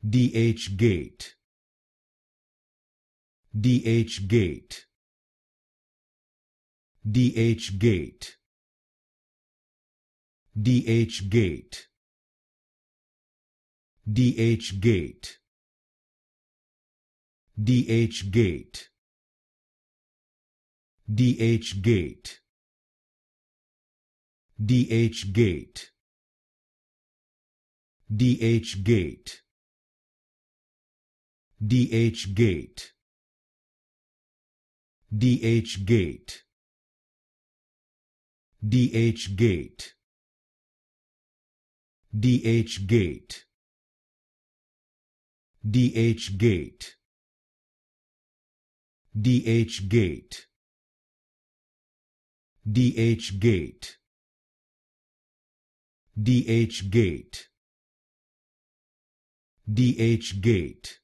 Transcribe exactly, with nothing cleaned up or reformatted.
DHgate, DHgate, DHgate, DHgate, DHgate, DHgate, DHgate, DHgate, DHgate, DHgate, DHgate, DHgate, DHgate, DHgate, DHgate, DHgate, DHgate, DHgate,